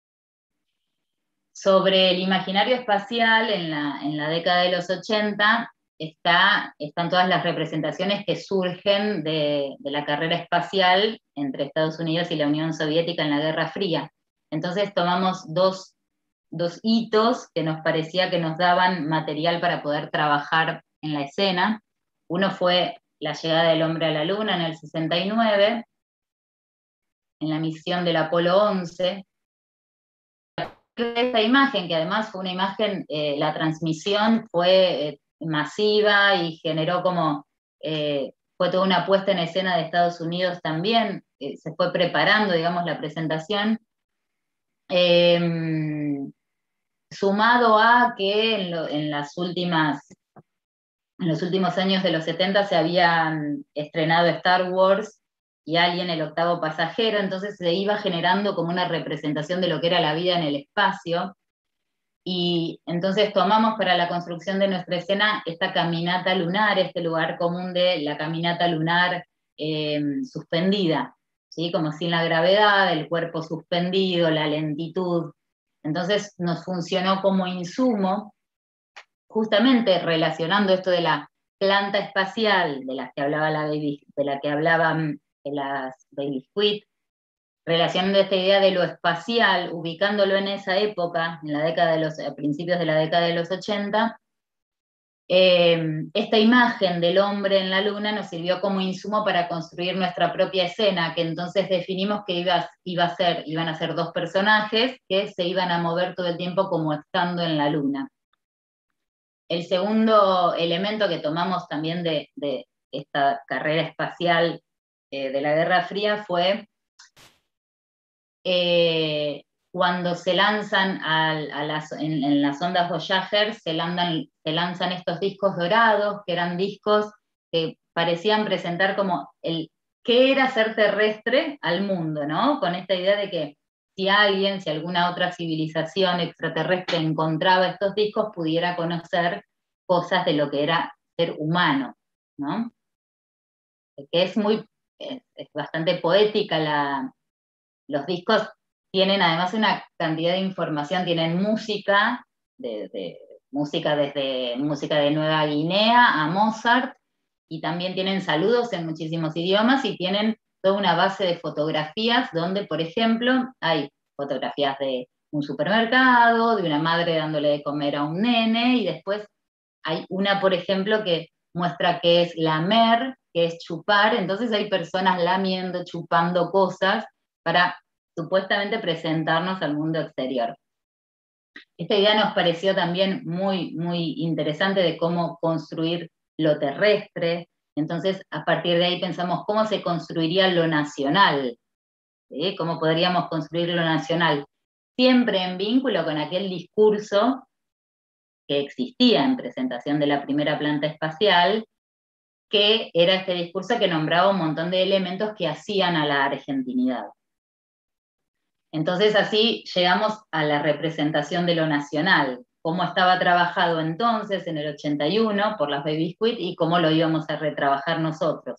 Sobre el imaginario espacial, en la década de los 80, están todas las representaciones que surgen de la carrera espacial entre Estados Unidos y la Unión Soviética en la Guerra Fría. Entonces tomamos dos hitos que nos parecía que nos daban material para poder trabajar en la escena. Uno fue la llegada del hombre a la Luna en el 69, en la misión del Apolo 11. Esta imagen, que además fue una imagen, la transmisión fue masiva y generó como, fue toda una puesta en escena de Estados Unidos también, se fue preparando, digamos, la presentación, sumado a que en los últimos años de los 70 se habían estrenado Star Wars y Alien, el octavo pasajero, entonces se iba generando como una representación de lo que era la vida en el espacio, y entonces tomamos para la construcción de nuestra escena esta caminata lunar, este lugar común de la caminata lunar suspendida, ¿sí? Como sin la gravedad, el cuerpo suspendido, la lentitud. Entonces nos funcionó como insumo, justamente relacionando esto de la planta espacial, de la que hablaba de las Baby Squid, relacionando esta idea de lo espacial, ubicándolo en esa época, en la década a principios de la década de los 80, esta imagen del hombre en la luna nos sirvió como insumo para construir nuestra propia escena, que entonces definimos que iban a ser dos personajes que se iban a mover todo el tiempo como estando en la luna. El segundo elemento que tomamos también de esta carrera espacial de la Guerra Fría fue cuando se lanzan en las ondas Voyager, se lanzan estos discos dorados, que eran discos que parecían presentar como qué era ser terrestre al mundo, ¿no? Con esta idea de que si alguna otra civilización extraterrestre encontraba estos discos, pudiera conocer cosas de lo que era ser humano, ¿no? Que es bastante poética los discos. Tienen además una cantidad de información, tienen música, música desde música de Nueva Guinea a Mozart, y también tienen saludos en muchísimos idiomas, y tienen toda una base de fotografías donde, por ejemplo, hay fotografías de un supermercado, de una madre dándole de comer a un nene, y después hay una, por ejemplo, que muestra qué es lamer, que es chupar, entonces hay personas lamiendo, chupando cosas para supuestamente presentarnos al mundo exterior. Esta idea nos pareció también muy, muy interesante de cómo construir lo terrestre. Entonces, a partir de ahí pensamos cómo se construiría lo nacional, ¿sí? Cómo podríamos construir lo nacional, siempre en vínculo con aquel discurso que existía en presentación de la primera planta espacial, que era este discurso que nombraba un montón de elementos que hacían a la argentinidad. Entonces así llegamos a la representación de lo nacional, cómo estaba trabajado entonces en el 81 por las Baby Squid y cómo lo íbamos a retrabajar nosotros.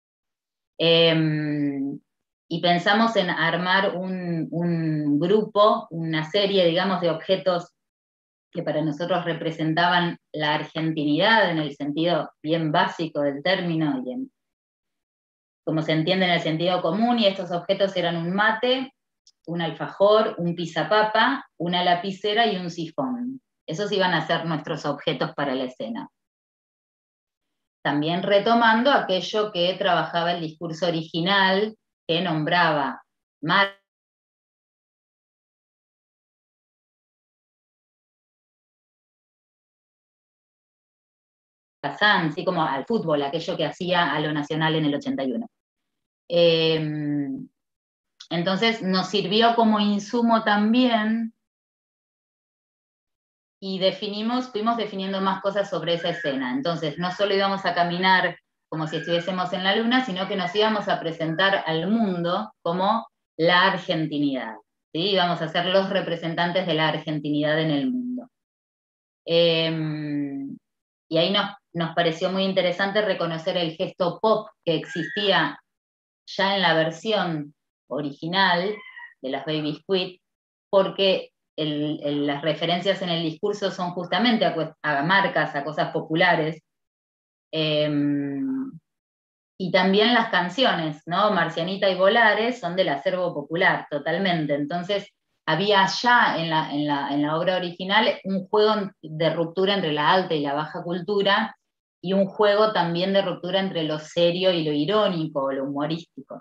Y pensamos en armar un grupo, una serie, digamos, de objetos que para nosotros representaban la argentinidad en el sentido bien básico del término, y como se entiende en el sentido común, y estos objetos eran un mate, un alfajor, un pisapapa, una lapicera y un sifón. Esos iban a ser nuestros objetos para la escena. También retomando aquello que trabajaba el discurso original, que nombraba así como al fútbol, aquello que hacía a lo nacional en el 81. Entonces nos sirvió como insumo también, y fuimos definiendo más cosas sobre esa escena. Entonces no solo íbamos a caminar como si estuviésemos en la luna, sino que nos íbamos a presentar al mundo como la argentinidad, ¿sí? Íbamos a ser los representantes de la argentinidad en el mundo. Y ahí nos pareció muy interesante reconocer el gesto pop que existía ya en la versión original de las Baby Squid, porque las referencias en el discurso son justamente a marcas, a cosas populares, y también las canciones, ¿no? Marcianita y Volares son del acervo popular, totalmente. Entonces, había ya en la obra original un juego de ruptura entre la alta y la baja cultura, y un juego también de ruptura entre lo serio y lo irónico, lo humorístico.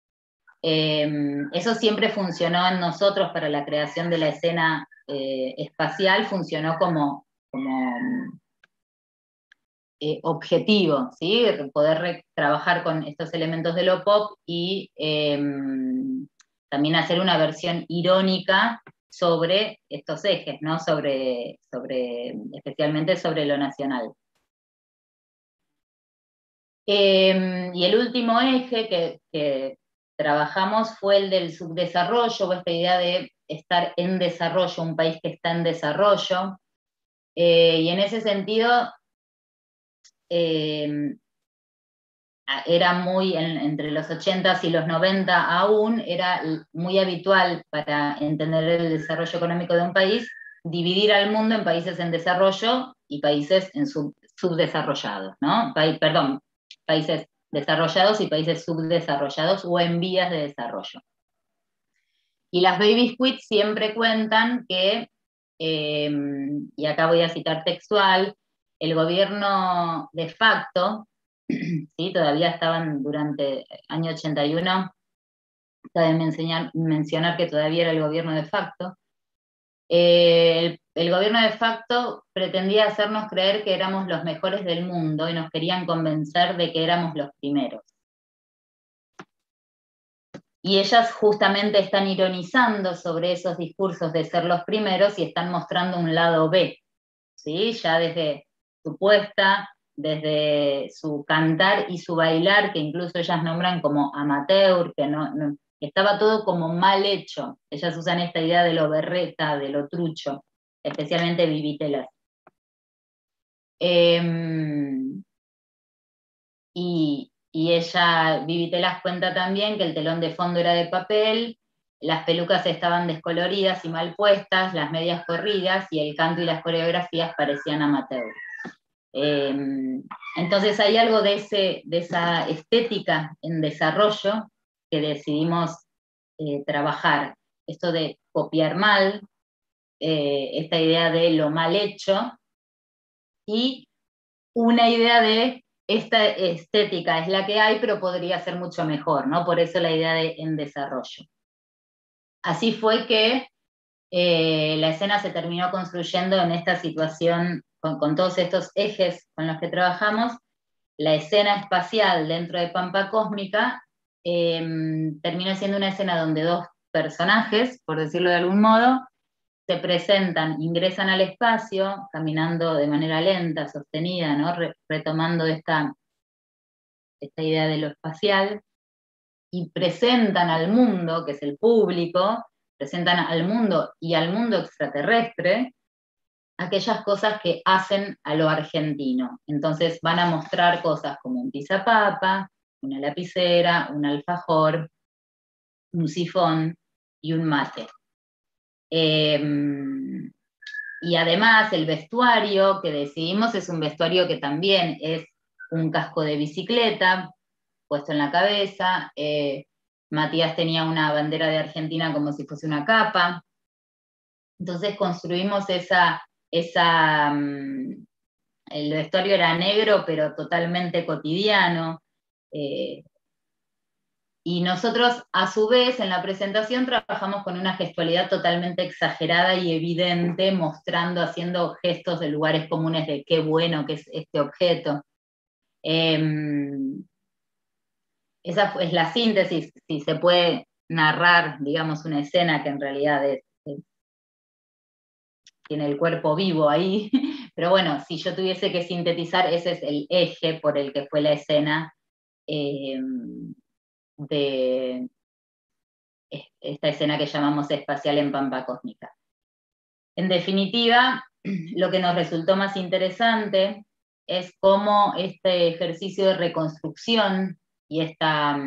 Eso siempre funcionó en nosotros para la creación de la escena espacial, funcionó como objetivo, ¿sí? Poder trabajar con estos elementos de lo pop y también hacer una versión irónica sobre estos ejes, ¿no? Especialmente sobre lo nacional. Y el último eje que trabajamos fue el del subdesarrollo, o esta idea de estar en desarrollo, un país que está en desarrollo. Y en ese sentido, era muy, entre los 80s y los 90 aún, era muy habitual para entender el desarrollo económico de un país, dividir al mundo en países en desarrollo y países en subdesarrollados, ¿no? Países desarrollados y países subdesarrollados o en vías de desarrollo. Y las baby squid siempre cuentan que, y acá voy a citar textual, el gobierno de facto, ¿sí? Todavía estaban durante el año 81, cabe mencionar que todavía era el gobierno de facto, el gobierno de facto pretendía hacernos creer que éramos los mejores del mundo y nos querían convencer de que éramos los primeros. Y ellas justamente están ironizando sobre esos discursos de ser los primeros y están mostrando un lado B, ¿sí? Ya desde su puesta, desde su cantar y su bailar, que incluso ellas nombran como amateur, que estaba todo como mal hecho. Ellas usan esta idea de lo berreta, de lo trucho, especialmente Vivi Telas. Y ella, Vivi Telas, cuenta también que el telón de fondo era de papel, las pelucas estaban descoloridas y mal puestas, las medias corridas, y el canto y las coreografías parecían amateur. Entonces hay algo de esa estética en desarrollo que decidimos trabajar. Esto de copiar mal, esta idea de lo mal hecho, y una idea de esta estética es la que hay, pero podría ser mucho mejor, ¿no? Por eso la idea de en desarrollo. Así fue que la escena se terminó construyendo en esta situación, con todos estos ejes con los que trabajamos. La escena espacial dentro de Pampa Cósmica terminó siendo una escena donde dos personajes, por decirlo de algún modo, se presentan, ingresan al espacio, caminando de manera lenta, sostenida, ¿no? Retomando esta idea de lo espacial, y presentan al mundo, que es el público, presentan al mundo y al mundo extraterrestre aquellas cosas que hacen a lo argentino. Entonces van a mostrar cosas como un pisapapa, una lapicera, un alfajor, un sifón y un mate. Y además el vestuario que decidimos es un vestuario que también es un casco de bicicleta puesto en la cabeza. Matías tenía una bandera de Argentina como si fuese una capa. Entonces construimos el vestuario era negro, pero totalmente cotidiano. Y nosotros, a su vez, en la presentación trabajamos con una gestualidad totalmente exagerada y evidente, mostrando, haciendo gestos de lugares comunes de qué bueno que es este objeto. Esa es la síntesis, si se puede narrar, digamos, una escena que en realidad tiene el cuerpo vivo ahí, pero bueno, si yo tuviese que sintetizar, ese es el eje por el que fue la escena de esta escena que llamamos espacial en Pampa Cósmica. En definitiva, lo que nos resultó más interesante es cómo este ejercicio de reconstrucción y esta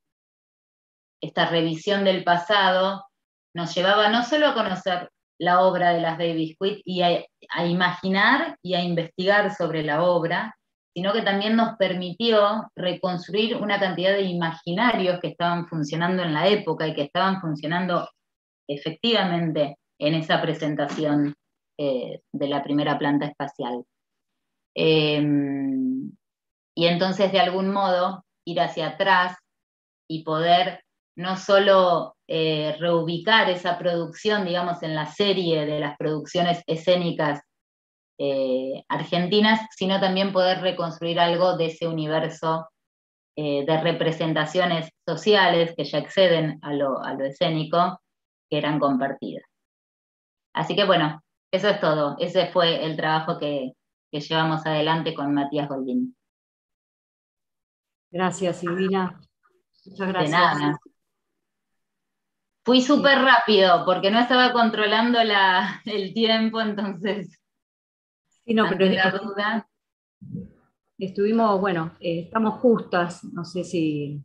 revisión del pasado nos llevaba no solo a conocer la obra de las Baby Squid y a imaginar y a investigar sobre la obra, sino que también nos permitió reconstruir una cantidad de imaginarios que estaban funcionando en la época y que estaban funcionando efectivamente en esa presentación de la primera planta espacial. Y entonces, de algún modo, ir hacia atrás y poder no solo reubicar esa producción, digamos, en la serie de las producciones escénicas argentinas, sino también poder reconstruir algo de ese universo de representaciones sociales que ya exceden a lo escénico, que eran compartidas. Así que bueno, eso es todo. Ese fue el trabajo que llevamos adelante con Matías Goldín. Gracias, Silvina. Muchas gracias. De nada. Fui súper rápido porque no estaba controlando el tiempo, entonces. Sí, no, pero la duda. Estuvimos, bueno, estamos justas, no sé si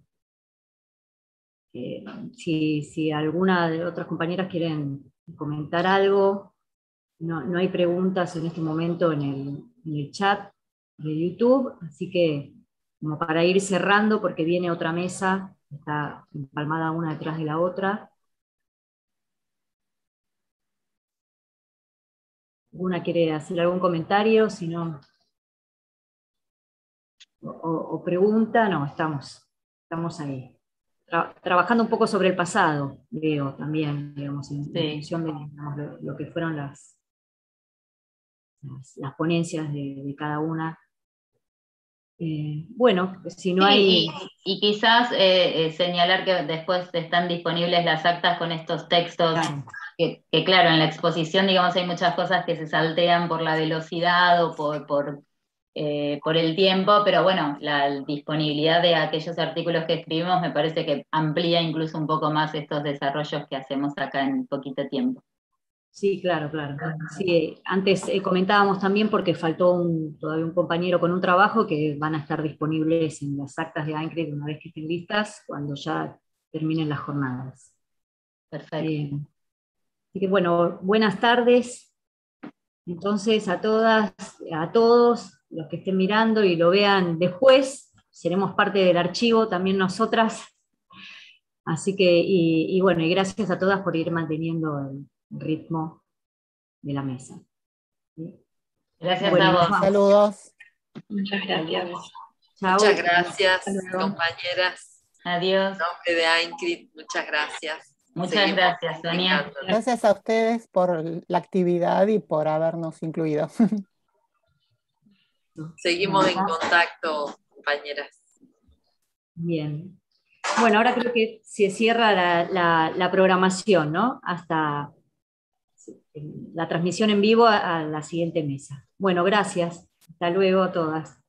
alguna de otras compañeras quieren comentar algo. No hay preguntas en este momento en el chat de YouTube, así que como para ir cerrando, porque viene otra mesa, está empalmada una detrás de la otra. ¿Alguna quiere hacer algún comentario? Si no, o pregunta, no, estamos ahí. Trabajando un poco sobre el pasado, veo también, digamos, en función de, digamos, lo que fueron las ponencias de cada una. Bueno, si no hay... Y quizás señalar que después están disponibles las actas con estos textos, claro. Que claro, en la exposición, digamos, hay muchas cosas que se saltean por la velocidad o por el tiempo, pero bueno, la disponibilidad de aquellos artículos que escribimos me parece que amplía incluso un poco más estos desarrollos que hacemos acá en poquito tiempo. Sí, claro. Sí, antes comentábamos también porque faltó todavía un compañero con un trabajo que van a estar disponibles en las actas de AINCRIT una vez que estén listas, cuando ya terminen las jornadas. Perfecto. Así que bueno, buenas tardes. Entonces a todas, a todos los que estén mirando y lo vean después, seremos parte del archivo también nosotras. Así que, y bueno, y gracias a todas por ir manteniendo el ritmo de la mesa. Gracias a vos. Saludos. Muchas gracias. Chao. Muchas gracias, compañeras. Adiós. En nombre de AINCRIT, muchas gracias. Muchas gracias, Sonia. Gracias a ustedes por la actividad y por habernos incluido. Seguimos en contacto, compañeras. Bien. Bueno, ahora creo que se cierra la programación, ¿no? Hasta la transmisión en vivo a la siguiente mesa. Bueno, gracias. Hasta luego a todas.